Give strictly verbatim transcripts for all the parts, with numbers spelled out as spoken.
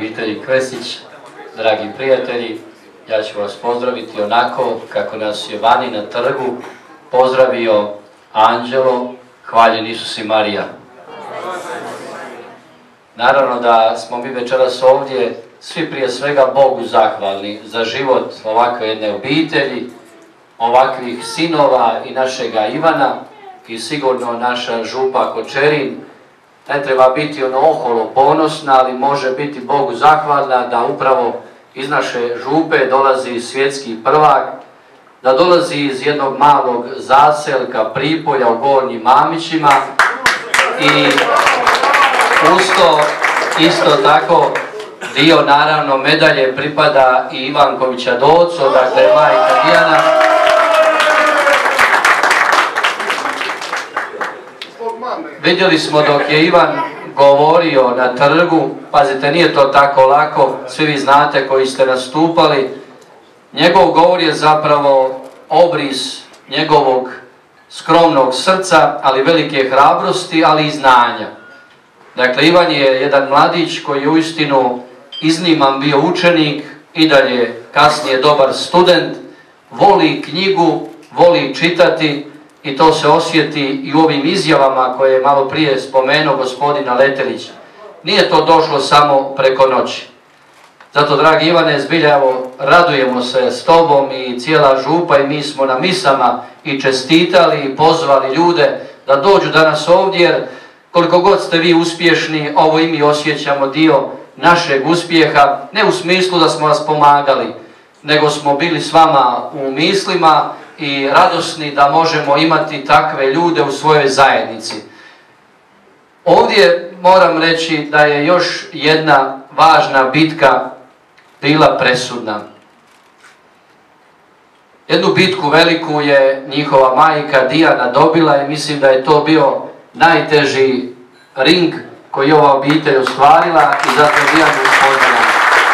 obitelji Kresić, dragi prijatelji, ja ću vas pozdraviti onako kako nas je vani na trgu pozdravio Anđelo, hvaljen Isus i Marija. Naravno da smo mi večeras ovdje svi prije svega Bogu zahvalni za život ovakve jedne obitelji, ovakvih sinova i našega Ivana i sigurno naša župa Kočerin. Ne treba biti ono oholo ponosna, ali može biti Bogu zahvalna da upravo iz naše župe dolazi svjetski prvak, da dolazi iz jednog malog zaselka Pripolja u Gornjim Mamićima i usto isto tako dio naravno medalje pripada i Ivankovića Doco, dakle majka Dijana. Vidjeli smo dok je Ivan govorio na trgu, pazite, nije to tako lako, svi vi znate koji ste nastupali, njegov govor je zapravo obris njegovog skromnog srca, ali velike hrabrosti, ali i znanja. Dakle, Ivan je jedan mladić koji je uistinu izniman bio učenik, i dalje kasnije dobar student, voli knjigu, voli čitati i to se osjeti i u ovim izjavama koje je malo prije spomenuo gospodin Letelić. Nije to došlo samo preko noći. Zato, dragi Ivane, zbilja, evo, radujemo se s tobom i cijela župa i mi smo na misama i čestitali i pozvali ljude da dođu danas ovdje, jer koliko god ste vi uspješni, ovo i mi osjećamo dio našeg uspjeha, ne u smislu da smo vas pomagali, nego smo bili s vama u mislima i radosni da možemo imati takve ljude u svojoj zajednici. Ovdje moram reći da je još jedna važna bitka bila presudna. Jednu bitku veliku je njihova majka Dijana dobila i mislim da je to bio najteži ring koji je ova obitelj ostvarila i zato Dijanu pozdravljam.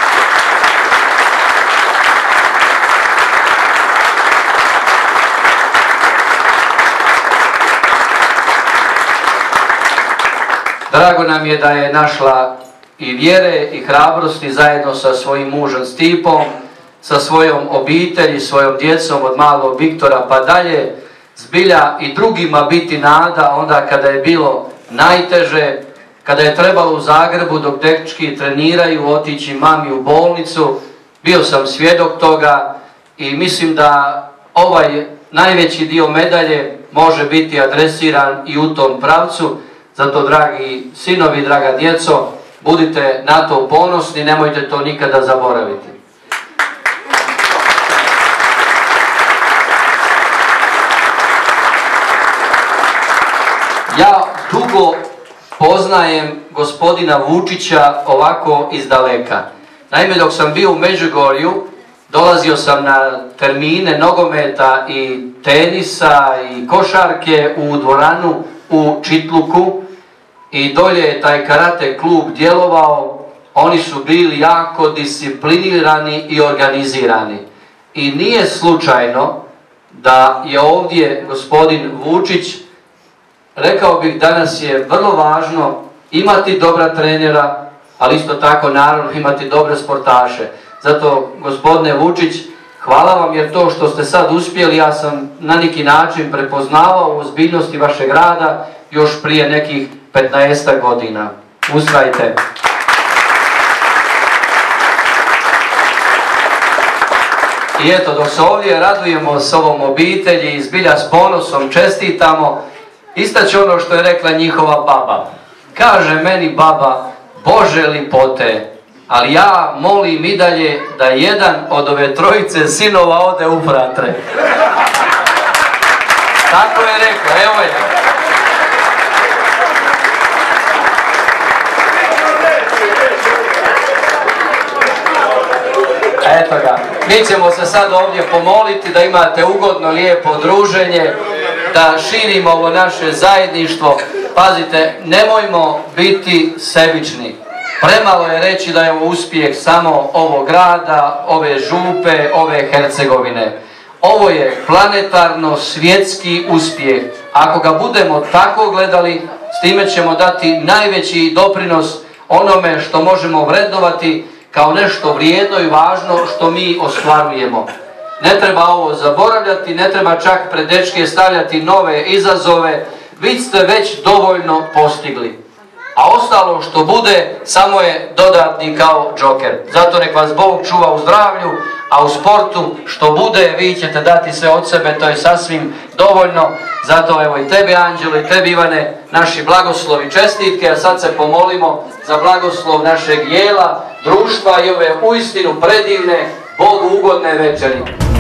Drago nam je da je našla i vjere i hrabrosti zajedno sa svojim mužem Stipom, sa svojom obitelji, svojom djecom od malog Viktora pa dalje, zbilja i drugima biti nada onda kada je bilo najteže, kada je trebalo u Zagrebu dok dečki treniraju otići mami u bolnicu. Bio sam svjedok toga i mislim da ovaj najveći dio medalje može biti adresiran i u tom pravcu. Zato, dragi sinovi, draga djeco, budite na to ponosni, nemojte to nikada zaboraviti. Ja dugo poznajem gospodina Vučića ovako izdaleka. Naime, dok sam bio u Međugorju, dolazio sam na termine nogometa i tenisa i košarke u dvoranu u Čitluku i dolje je taj karate klub djelovao. Oni su bili jako disciplinirani i organizirani. I nije slučajno da je ovdje gospodin Vučić, rekao bih danas je vrlo važno imati dobra trenera, ali isto tako naravno imati dobre sportaše. Zato, gospodine Vučić, hvala vam jer to što ste sad uspjeli, ja sam na neki način prepoznavao ozbiljnosti vašeg rada još prije nekih petnaestak godina. Ustrajte. I eto, dok se ovdje radujemo s ovom obitelji i zbilja s ponosom čestitamo, istaće ono što je rekla njihova baba. Kaže meni baba, Bože lipote, ali ja molim i dalje da jedan od ove trojice sinova ode u fratre. Tako je rekla, evo je. Eto ga, mi ćemo se sad ovdje pomoliti da imate ugodno, lijepo druženje, da širimo ovo naše zajedništvo. Pazite, nemojmo biti sebični. Premalo je reći da je ovo uspjeh samo ovog grada, ove župe, ove Hercegovine. Ovo je planetarno svjetski uspjeh. Ako ga budemo tako gledali, s time ćemo dati najveći doprinos onome što možemo vrednovati kao nešto vrijedno i važno što mi ostvarujemo. Ne treba ovo zaboravljati, ne treba čak pred dečke stavljati nove izazove, vi ste već dovoljno postigli. A ostalo što bude samo je dodatni kao džoker. Zato nek vas Bog čuva u zdravlju, a u sportu što bude vi ćete dati sve od sebe, to je sasvim dovoljno. Zato evo i tebi Anđelo i tebi Ivane naši blagoslovi, čestitke, a sad se pomolimo za blagoslov našeg jela, društva i ove uistinu predivne, Bogu ugodne večeri.